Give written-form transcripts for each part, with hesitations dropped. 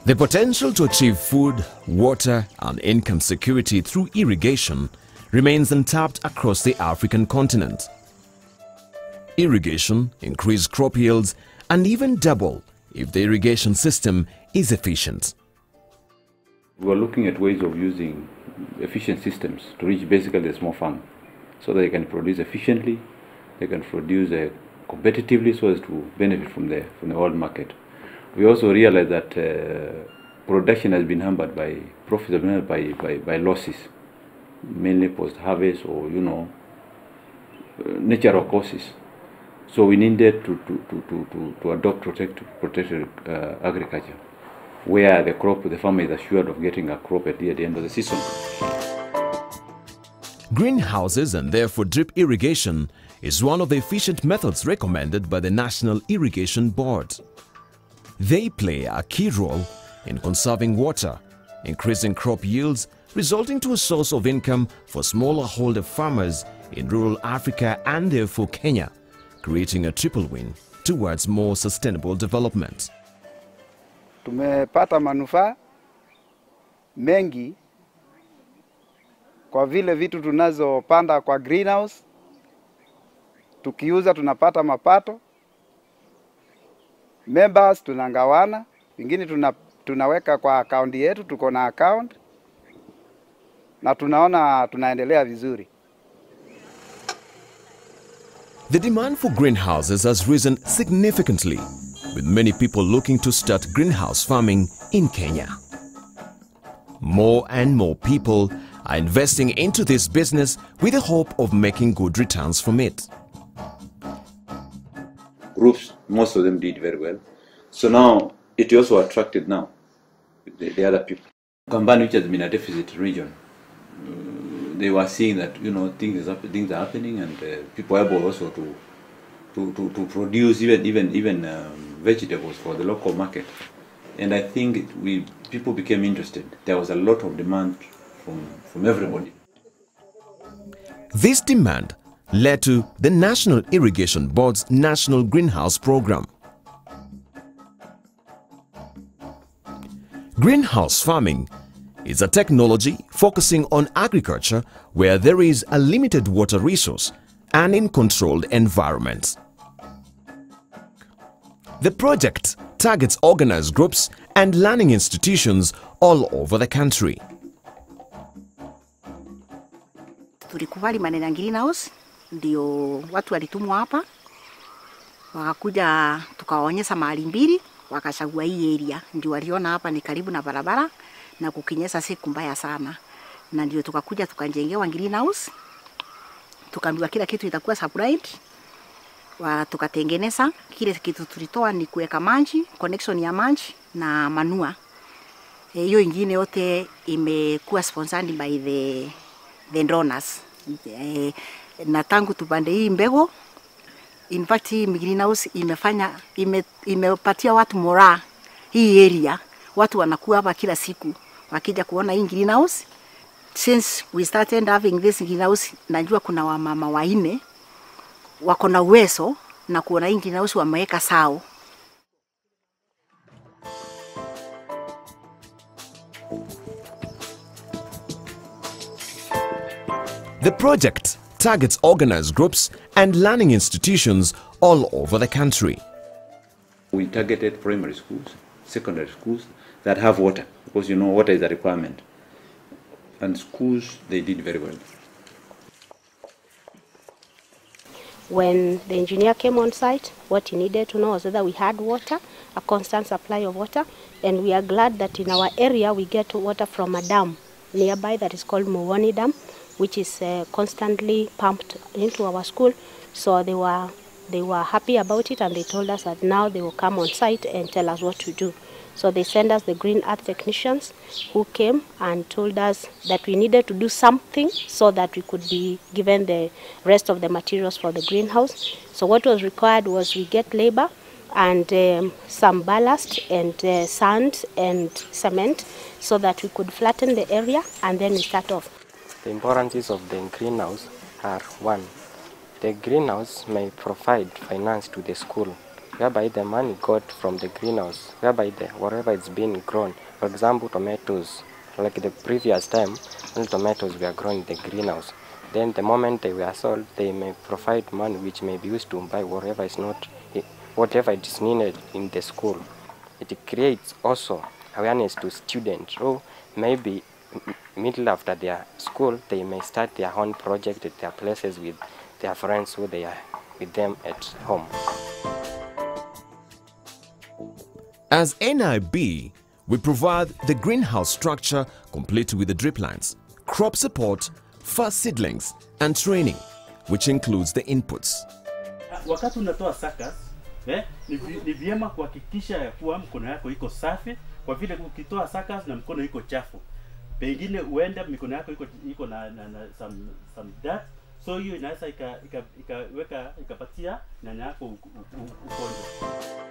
The potential to achieve food, water and income security through irrigation remains untapped across the African continent. Irrigation increases crop yields and even double if the irrigation system is efficient. We are looking at ways of using efficient systems to reach basically the small farm so that they can produce efficiently, they can produce competitively so as to benefit from the world market. We also realize that production has been hampered by profits have been hampered by losses, mainly post-harvest or natural causes. So we needed to adopt protected agriculture, where the farmer is assured of getting a crop at the end of the season. Greenhouses and therefore drip irrigation is one of the efficient methods recommended by the National Irrigation Board. They play a key role in conserving water, increasing crop yields, resulting to a source of income for smallholder farmers in rural Africa and therefore Kenya, creating a triple win towards more sustainable development. Tumepata manufaa mengi kwa vile vitu tunazopanda kwa greenhouse, tukiuza tunapata mapato. Members tunangawana, wengine tunaweka kwa account yetu, tuko na account na tunaona tunaendelea vizuri. The demand for greenhouses has risen significantly, with many people looking to start greenhouse farming in Kenya. More and more people are investing into this business with the hope of making good returns from it. Groups, most of them did very well. So now it also attracted now the other people. Kambani, which has been a deficit region, they were seeing that things are happening, and people are able also to produce even vegetables for the local market. And I think people became interested. There was a lot of demand from everybody. This demand led to the National Irrigation Board's National Greenhouse Program. Greenhouse farming is a technology focusing on agriculture where there is a limited water resource and in controlled environments. The project targets organized groups and learning institutions all over the country. Tulikubali maneno ya greenhouse, ndio watu walitumwa hapa, wakakuja tukawaonyesha mahali mbili, wakachagua hii area, ndio waliona hapa ni karibu na barabara na kukinyesha siku mbaya sana, na ndio tukakuja tukajengewa greenhouse, tukaambiwa kila kitu itakuwa supplied, tukatengeneza. Kile kitu tulitoa ni kuweka maji, connection ya maji na manua. Hiyo ingine yote imekuwa sponsored by the donors. Na tangu tupande hii mbegu, in fact hii greenhouse imepatia watu morale hii area. Watu wanakuwa hapa kila siku wakija kuona hii greenhouse. Since we started having this greenhouse, najua kuna wamama waine wako na uwezo na kuona hii greenhouse wameweka sawa. The project targets organized groups and learning institutions all over the country. We targeted primary schools, secondary schools that have water, because water is a requirement. And schools, they did very well. When the engineer came on site, what he needed to know was whether we had water, a constant supply of water, and we are glad that in our area we get water from a dam nearby that is called Muwani Dam, which is constantly pumped into our school. So they were happy about it, and they told us that now they will come on site and tell us what to do. So they sent us the Green Earth technicians who came and told us that we needed to do something so that we could be given the rest of the materials for the greenhouse. So what was required was we get labor and some ballast and sand and cement so that we could flatten the area and then we start off. The importances of the greenhouse are: one, the greenhouse may provide finance to the school whereby the money got from the greenhouse, whereby whatever it's been grown. For example, tomatoes, like the previous time, when tomatoes were grown in the greenhouse. Then the moment they were sold, they may provide money which may be used to buy whatever is needed in the school. It creates also awareness to students, or maybe middle after their school, they may start their own project at their places with their friends who they are with them at home. As NIB, we provide the greenhouse structure complete with the drip lines, crop support, first seedlings, and training, which includes the inputs. Wakati unatoa suckers, ni vyema kuhakikisha ya kuwa mkono yako iko safi, kwa vile ukitoa suckers na mkono iko chafu, pengine uende mikono yako iko na some dirt, so hiyo inaweza ikapatia nyanya yako ugonjwa.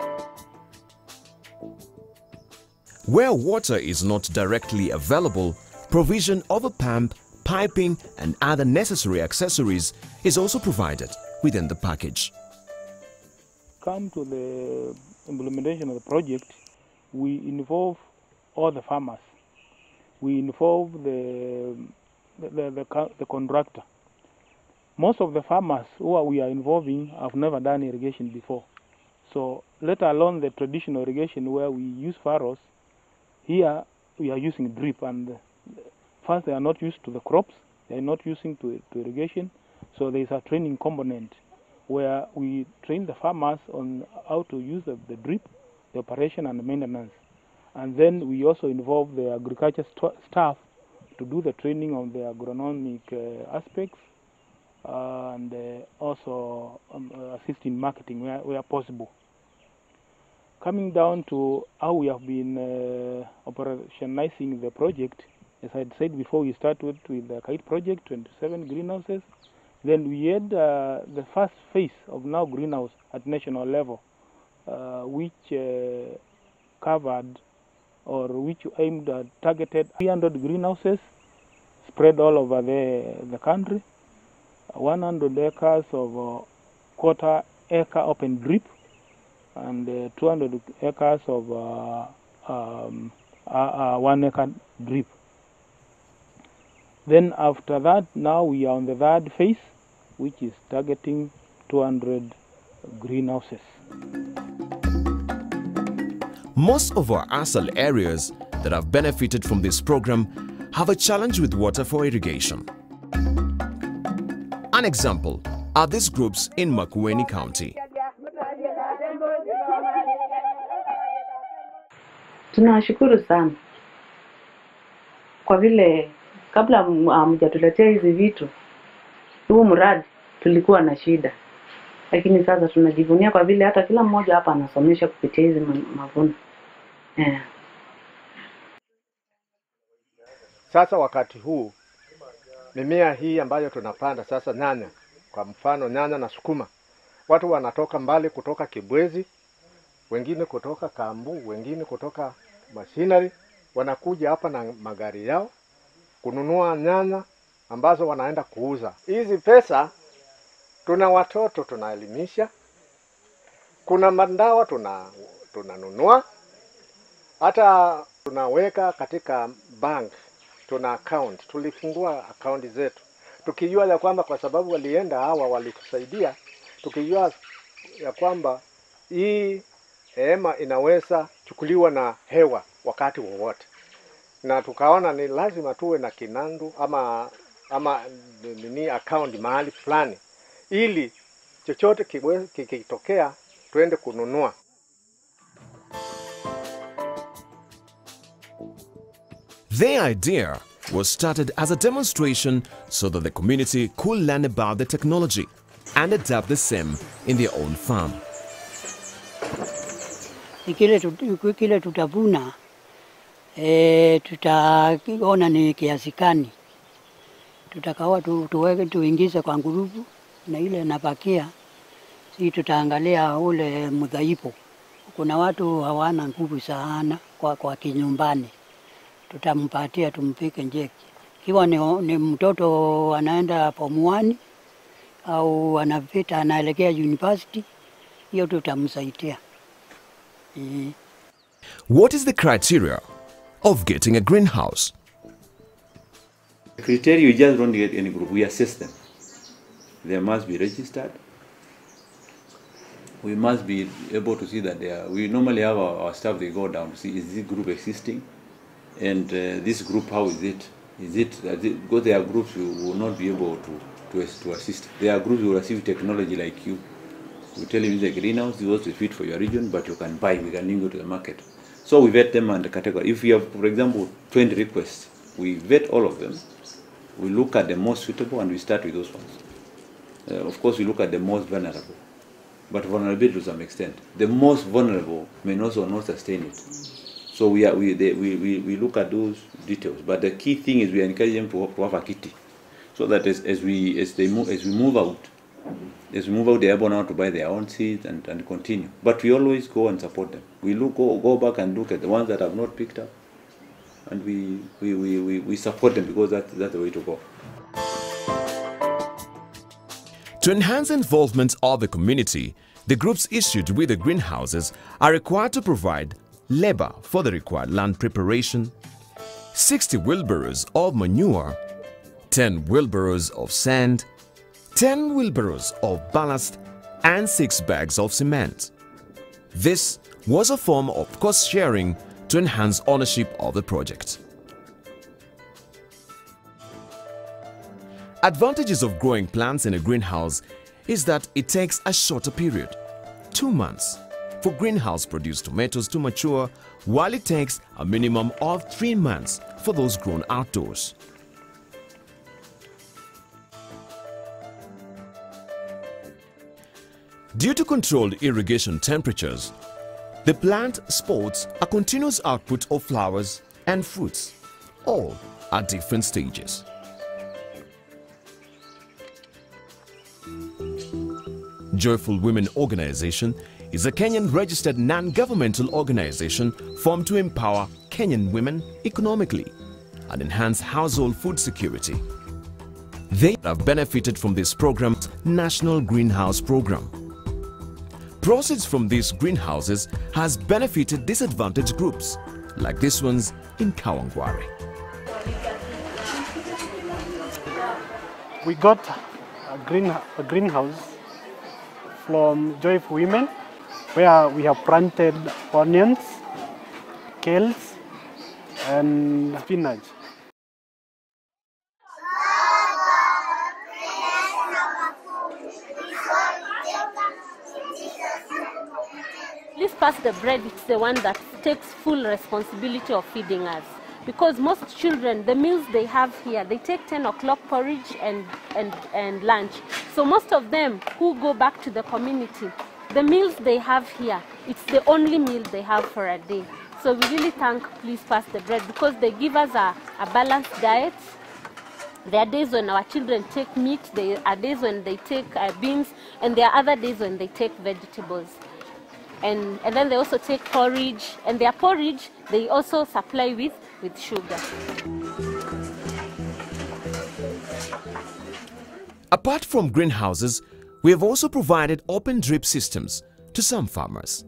Where water is not directly available, provision of a pump, piping, and other necessary accessories is also provided within the package. Come to the implementation of the project, we involve all the farmers. We involve the contractor. Most of the farmers who we are involving have never done irrigation before. So let alone the traditional irrigation where we use furrows, here we are using drip, and first they are not used to the crops, they are not using to irrigation, so there is a training component where we train the farmers on how to use the drip, the operation and the maintenance. And then we also involve the agriculture staff to do the training on the agronomic aspects, and also assist in marketing where possible. Coming down to how we have been operationalizing the project, as I said before, we started with the KITE project, 27 greenhouses. Then we had the first phase of now greenhouse at national level, which covered, or which aimed at targeted 300 greenhouses spread all over the country, 100 acres of quarter-acre open drip, and 200 acres of 1 acre drip. Then after that, now we are on the third phase, which is targeting 200 greenhouses. Most of our ASAL areas that have benefited from this program have a challenge with water for irrigation. An example are these groups in Makueni County. Tunashukuru sana kwa vile kabla mjatuletea hizi vitu, huu mradi tulikuwa na shida, lakini sasa tunajivunia kwa vile hata kila mmoja hapa anasomesha kupitia hizi mavuno. Sasa wakati huu mimea hii ambayo tunapanda sasa, nyanya kwa mfano, nyanya na sukuma, watu wanatoka mbali, kutoka Kibwezi, wengine kutoka Kambu, wengine kutoka Masinari, wanakuja hapa na magari yao kununua nyanya ambazo wanaenda kuuza. Hizi pesa tuna watoto tunaelimisha, kuna mandawa tunanunua, hata tunaweka katika bank, tuna account, tulifungua account zetu tukijua ya kwamba kwa sababu walienda hawa walitusaidia, tukijua ya kwamba hii hema inaweza chukuliwa na hewa wakati wowote, na tukaona ni lazima tuwe na kinandu ama nini account mahali fulani, ili chochote kikitokea tuende kununua. Their idea was started as a demonstration so that the community could learn about the technology and adapt the same in their own farm. Kile tutavuna tutaona ni kiasi gani, tutakawa tuweke tuingize kwa ngurubu, na ile napakia si tutaangalia ule mudhaifu. Kuna watu hawana nguvu sana kwa kinyumbani, tutampatia tumpike njeki. Kiwa ni mtoto anaenda form 1 au anapita anaelekea university, hiyo tutamsaidia. What is the criteria of getting a greenhouse? The criteria, you just don't get any group. We assess them. They must be registered. We must be able to see that they are. We normally have our staff, they go down to see, is this group existing? And this group, how is it? Because there are groups who will not be able to assist. There are groups who will receive technology like you. We tell you the greenhouse, this was fit for your region, but you can buy, we can link you to the market. So we vet them under category. If we have, for example, 20 requests, we vet all of them. We look at the most suitable and we start with those ones. Of course, we look at the most vulnerable, but vulnerability to some extent. The most vulnerable may also not sustain it. So we look at those details. But the key thing is we encourage them to have a kitty, so that as we move out, they're able now to buy their own seeds and continue. But we always go and support them. We go back and look at the ones that have not picked up, and we support them, because that's the way to go. To enhance involvement of the community, the groups issued with the greenhouses are required to provide labor for the required land preparation, 60 wheelbarrows of manure, 10 wheelbarrows of sand, 10 wheelbarrows of ballast, and 6 bags of cement. This was a form of cost sharing to enhance ownership of the project. Advantages of growing plants in a greenhouse is that it takes a shorter period, 2 months, for greenhouse-produced tomatoes to mature, while it takes a minimum of 3 months for those grown outdoors. Due to controlled irrigation temperatures, the plant sports a continuous output of flowers and fruits, all at different stages. Joyful Women Organization is a Kenyan-registered non-governmental organization formed to empower Kenyan women economically and enhance household food security. They have benefited from this program's National Greenhouse Program. Proceeds from these greenhouses has benefited disadvantaged groups, like these ones in Kawangware. We got a greenhouse from Joyful Women, where we have planted onions, kales, and spinach. Please pass the bread. It's the one that takes full responsibility of feeding us. Because most children, the meals they have here, they take 10 o'clock porridge and lunch. So most of them who go back to the community, the meals they have here, it's the only meal they have for a day. So we really thank Please Pass the Bread, because they give us a balanced diet. There are days when our children take meat, there are days when they take beans, and there are other days when they take vegetables. And then they also take porridge, and their porridge they also supply with sugar. Apart from greenhouses, we have also provided open drip systems to some farmers.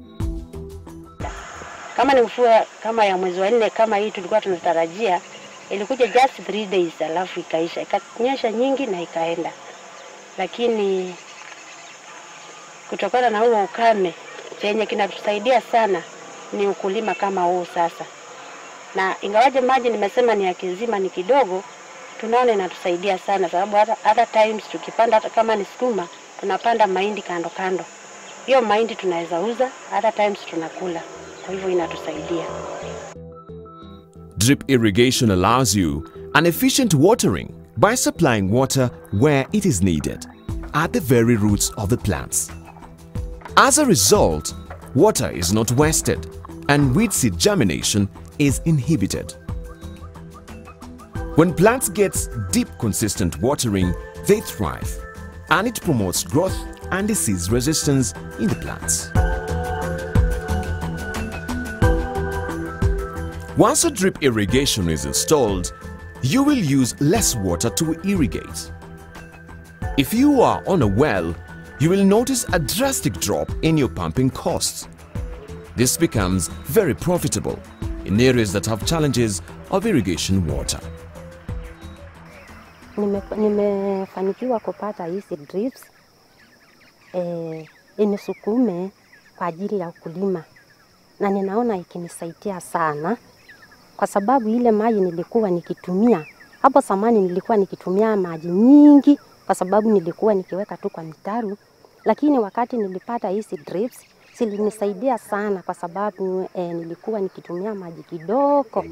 Kama ni mvua kama ya mwezi wa 4 kama hii tulikuwa tunatarajia, ilikuja just 3 days alafu ikaisha, ikanyesha nyingi na ikaenda. Lakini kutokana na huo ukame, chenye kinatusaidia sana ni ukulima kama huu sasa. Na ingawaje maji nimesema ni ya kizima ni kidogo, tunaona inatusaidia sana, sababu other times tukipanda hata kama ni sukuma, tunapanda mahindi kando kando. Hiyo mahindi tunaweza uza, other times tunakula. Kwa hivyo inatusaidia. Drip irrigation allows you an efficient watering by supplying water where it is needed, at the very roots of the plants. As a result, water is not wasted and weed seed germination is inhibited. When plants get deep, consistent watering, they thrive, and it promotes growth and disease resistance in the plants. Once a drip irrigation is installed, you will use less water to irrigate. If you are on a well, you will notice a drastic drop in your pumping costs. This becomes very profitable in areas that have challenges of irrigation water. Nimefanikiwa kupata hizi drips inisukume kwa ajili ya ukulima, na ninaona ikinisaidia sana kwa sababu ile maji nilikuwa nikitumia hapo zamani, nilikuwa nikitumia maji nyingi kwa sababu nilikuwa nikiweka tu kwa mitaru, lakini wakati nilipata hizi drips zilinisaidia sana kwa sababu nilikuwa nikitumia maji kidogo.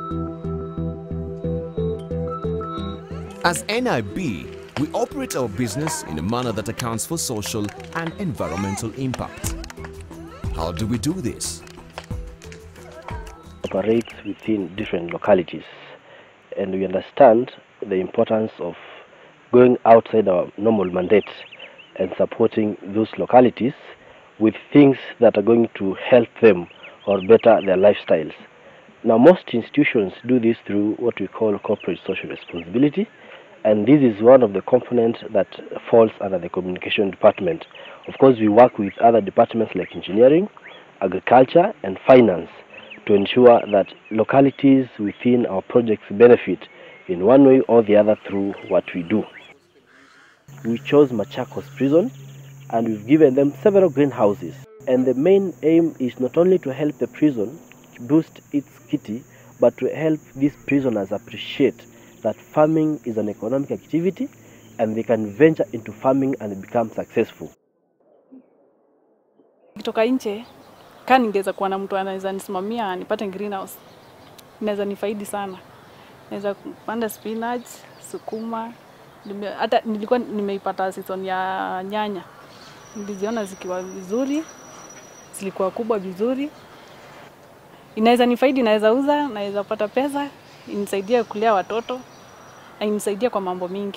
As NIB, we operate our business in a manner that accounts for social and environmental impact. How do we do this? Operates within different localities, and we understand the importance of going outside our normal mandate and supporting those localities with things that are going to help them or better their lifestyles. Now, most institutions do this through what we call corporate social responsibility, and this is one of the components that falls under the communication department. Of course, we work with other departments like engineering, agriculture, and finance to ensure that localities within our projects benefit in one way or the other through what we do. We chose Machakos Prison, and we've given them several greenhouses. And the main aim is not only to help the prison boost its kitty, but to help these prisoners appreciate that farming is an economic activity and they can venture into farming and become successful. Kutoka nje, kama ningeweza kuwa na mtu anaweza nisimamia nipate greenhouse, inaweza nifaidi sana. Naweza kupanda spinach, sukuma, hata nilikuwa nimeipata season ya nyanya. Niliziona zikiwa vizuri, zilikuwa kubwa vizuri. Inaweza nifaidi, naweza uza, naweza pata pesa, inisaidia kulea watoto, na inisaidia kwa mambo mingi.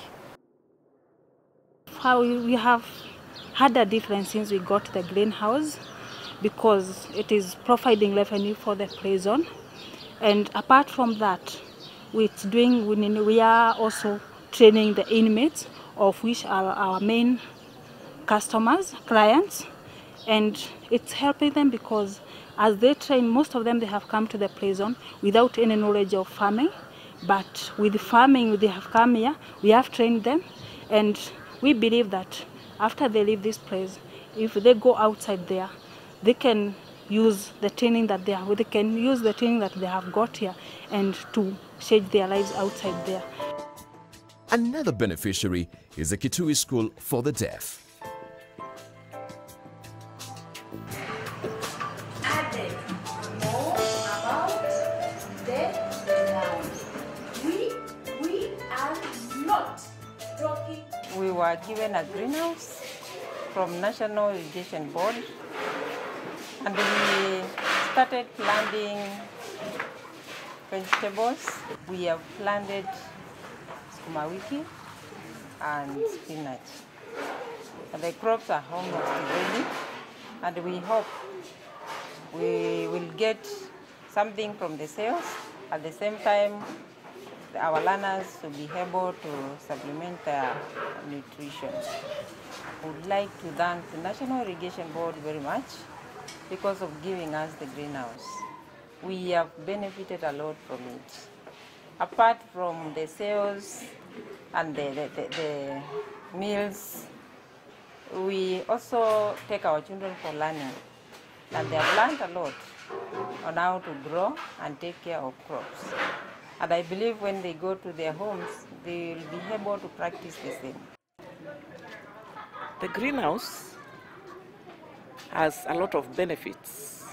How we have had a difference since we got the greenhouse, because it is providing revenue for the prison, and apart from that, we are also training the inmates, of which are our main clients, and it's helping them because as they train, most of them, they have come to the prison without any knowledge of farming, but with farming they have come here, we have trained them, and we believe that after they leave this place, if they go outside there, they can use the training that they have got here and to change their lives outside there. Another beneficiary is the Kitui School for the Deaf. We were given a greenhouse from National Irrigation Board, and we started planting vegetables. We have planted sukuma wiki and spinach. And the crops are almost ready, and we hope we will get something from the sales. At the same time, our learners will be able to supplement their nutrition. I would like to thank the National Irrigation Board very much because of giving us the greenhouse. We have benefited a lot from it. Apart from the sales and the meals, we also take our children for learning, and they have learned a lot on how to grow and take care of crops. And I believe when they go to their homes, they will be able to practice the same. The greenhouse has a lot of benefits.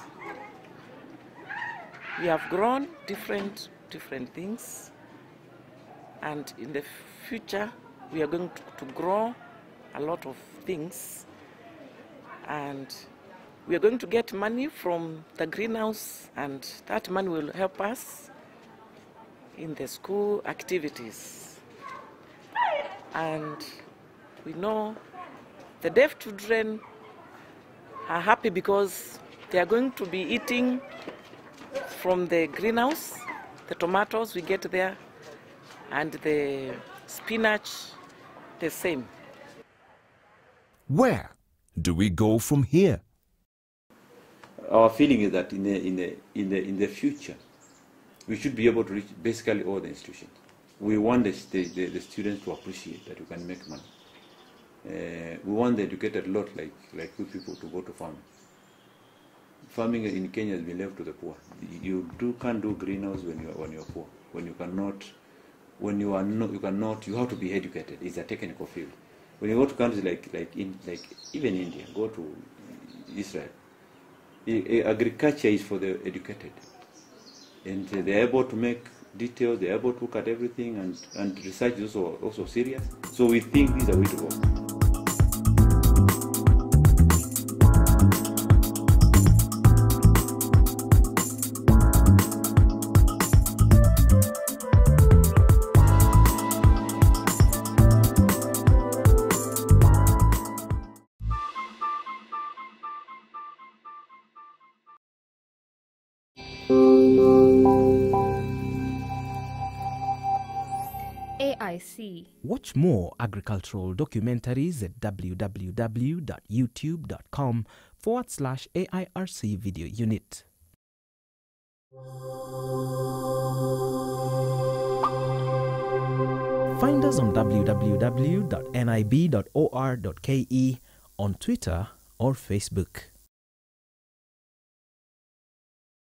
We have grown different things, and in the future we are going to grow a lot of things, and we are going to get money from the greenhouse, and that money will help us in the school activities. And we know the deaf children are happy because they are going to be eating from the greenhouse, the tomatoes we get there, and the spinach the same. Where do we go from here? Our feeling is that in the future, we should be able to reach basically all the institutions. We want the students to appreciate that you can make money. We want the educated lot like you people to go to farming. Farming in Kenya has been left to the poor. You can't do greenhouse when you're poor. You have to be educated. It's a technical field. When you go to countries like even India, go to Israel, agriculture is for the educated, and they're able to make details. They're able to look at everything, and research is also serious. So we think this is a way to go. AIC. Watch more agricultural documentaries at www.youtube.com/AIRC video unit. Find us on www.nib.or.ke, on Twitter or Facebook.